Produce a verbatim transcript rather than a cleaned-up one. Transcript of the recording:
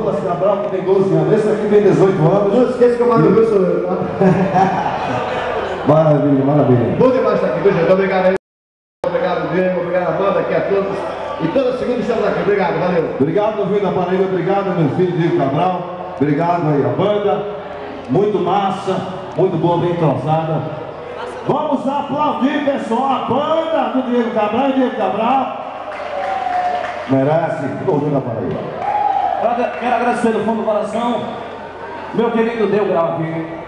Douglas Cabral, que tem doze anos. Esse aqui tem dezoito anos. Não esqueça que eu mando meu sou eu, tá? Maravilha, maravilha. Bom demais estar aqui, viu, gente? Obrigado aí. Obrigado, Diego. Obrigado, Amanda, aqui a todos. E toda segunda estamos aqui. Obrigado, valeu. Obrigado, meu filho da Paraíba. Obrigado, meu filho Diego Cabral. Obrigado aí, a banda. Muito massa, muito boa, bem entrosada. Vamos aplaudir, pessoal, a banda do Diego Cabral e Diego Cabral. Merece, gordinho da Paraíba. Quero agradecer do fundo do coração, meu querido Deu Grau aqui.